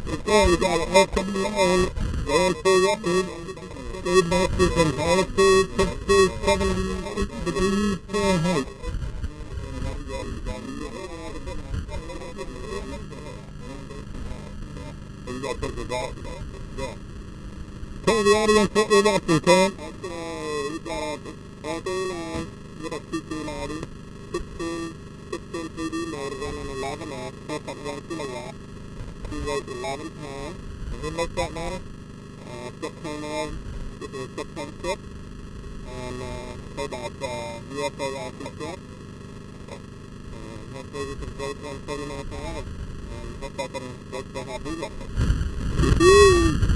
Okay, we got an L39, L record, speed masters and altitude 70 degrees Fahrenheit. Tell the audience what we're watching, Ken. Okay, we got L39 with a 2290, 16 PD motor running 11 amps, 4.1 kilowatt. He weighs 11 pounds. And he makes that matter? 6.6. And so that's USA success. And hopefully we can break 139 pounds. And hopefully I can break the happy record.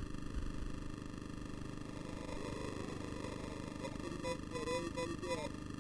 Everybody get up.